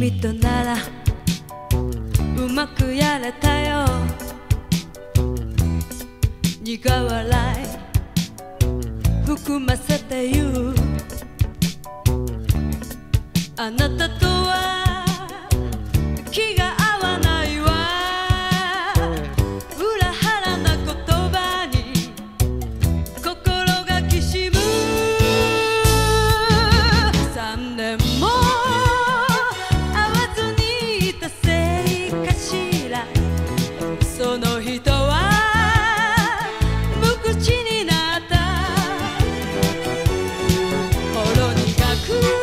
君とならうまくやれたよ。苦笑い含ませて言う。あなたとは気が合わないわ。裏腹な言葉に心がきしむ。3年も会わずにいたせいかしら。その人は無口になった。ほろ苦く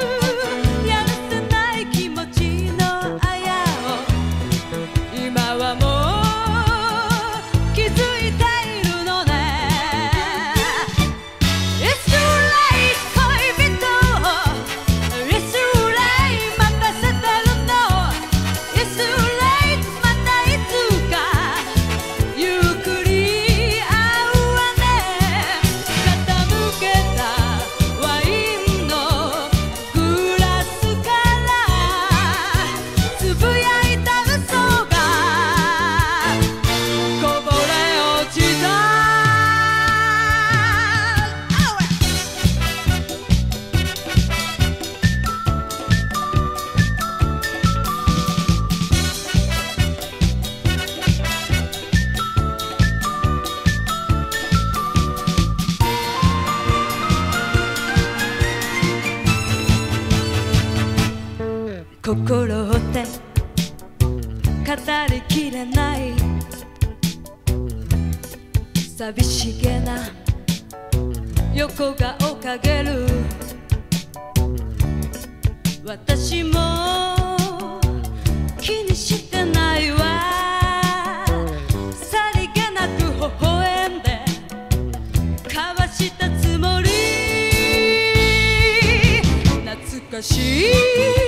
心って語りきれない寂しげな横顔をかける。私も気にしてないわ。さりげなく微笑んで交わしたつもり。懐かしい